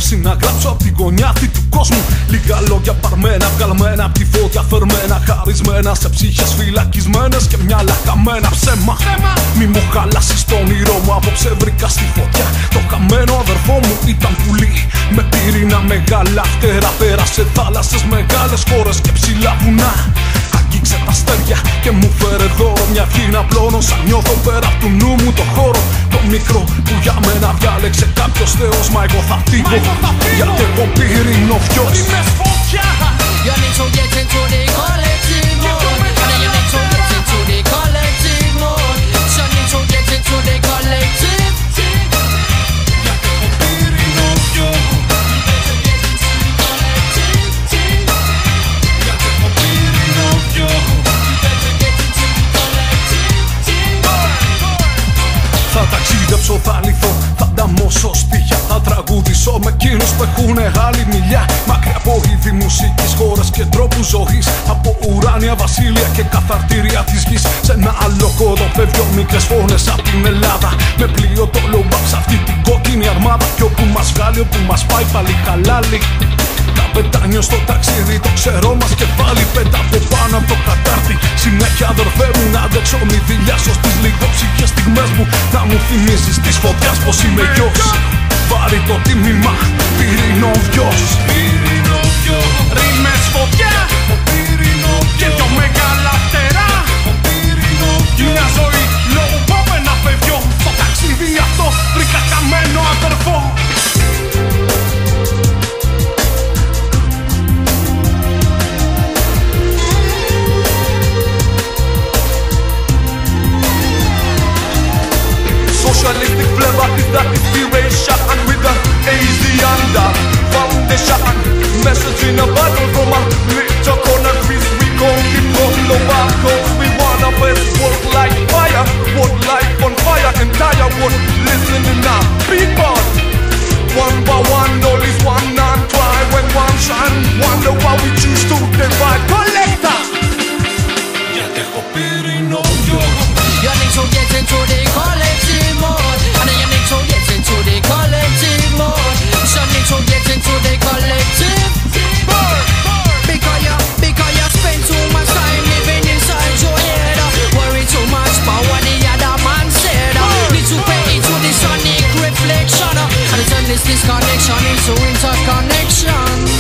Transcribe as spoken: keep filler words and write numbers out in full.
απόψη να γράψω απ' την γωνιά αυτή του κόσμου. Λίγα λόγια παρμένα, βγαλμένα απ' τη φωτιά θερμένα. Χαρισμένα σε ψυχές φυλακισμένες και μυαλά καμένα. Ψέμα, μη μου χαλάσεις το όνειρό μου. Απόψε βρήκα στη φωτιά το χαμένο αδερφό μου. Ήταν πουλί με πύρινα μεγάλα φτερά. Πέρασε θάλασσες, μεγάλες χώρες και ψηλά βουνά. Αγγίξε τα αστέρια και μου φέρε δώρο. Μια ευχή να πλώνω σαν νιώθω πέρα απ' του νου μου το χώρο. Το μικρό που για μένα διάλεξε κάποιος θεός. Μα εγώ θα φύγω γιατί έχω πυρήνο φιός. You need to get into the collective mode. And you need to get into the collective mode. So you need to get into the collective. Γιατί έχω πυρήνο φιός. Γιατί έχω πυρήνο φιός. Θα ταξίδεψω, θα λυθώ, θα ανταμώσω στοιχεία. Θα τραγουδήσω με εκείνους που έχουνε άλλη μιλιά. Μακριά από είδη μουσικής, χώρες και τρόπους ζωής. Από ουράνια βασίλεια και καθαρτήρια της γης. Σε ένα άλλο κόδο δυο μικρές φωνές απ' την Ελλάδα. Με πλοίο το λομπάμ σ' αυτή την κόκκινη αρμάδα. Κι όπου μας βγάλει, όπου μας πάει πάλι χαλάλι. Τα πετάνιο στο ταξίδι, το ξερό μας κεφάλι. Πέτα από πάνω από το κατάρτι. Συνέχεια αδερφέ μου να αντέξω μη δηλιάσω στις λίγο ψυχές στιγμές μου. Να μου θυμίζεις της φωτιάς πως είμαι γιος. Πάρει το τίμημα, πυρήνο βιός. Πυρήνο βιός. Ρήμες φωτιά και δυο μεγάλα φτερά. Μια ζωή λόγου πάμε να φεύγω. Στο ταξίδι αυτό βρήκα καμένο αδερφό. Socialistic flavor is the inspiration, and with the easy under foundation. Message in a bottle from a little corner piece. We gon' keep going over, cause we wanna best work like fire. Work life on fire, entire world listening now. People, one by one, all is one and try. When one shine, wonder why we choose to divide. Collector! Γιατί έχω πυρήνο βιός. You need to get into the collective mode. And you need to get into the collective mode. So you need to get into the collective. Because you, because you spend too much time living inside your head. Worry too much about what the other man said. Need to pay into the sonic reflection. And turn this disconnection into interconnection.